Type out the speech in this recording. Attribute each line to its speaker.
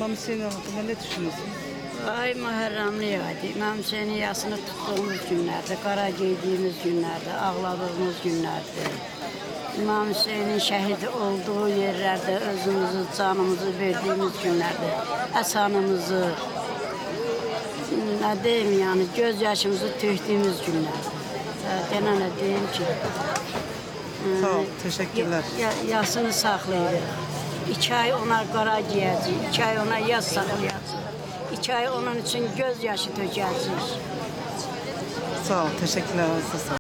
Speaker 1: İmam Hüseyin hakkında ne düşünüyorsunuz?
Speaker 2: Ay Muharremli aydı. İmam Hüseyin'in yasını tuttuğumuz günlerde, kara giydiğimiz günlerde, ağladığımız günlerde. İmam Hüseyin'in şehit olduğu yerlerde özümüzü, canımızı verdiğimiz günlerde, esanımızı, ne diyeyim yani, gözyaşımızı töktüğümüz günlerde. Gene ne diyeyim ki?
Speaker 1: Sağ ol, teşekkürler.
Speaker 2: Yasını saklayırıq. 2 ay ona qara giyəcəyik, 2 ay ona yas saxlayacağıq. 2 ay onun için gözyaşı tökəcəyik.
Speaker 1: Sağ ol, teşekkürler. Sağ ol.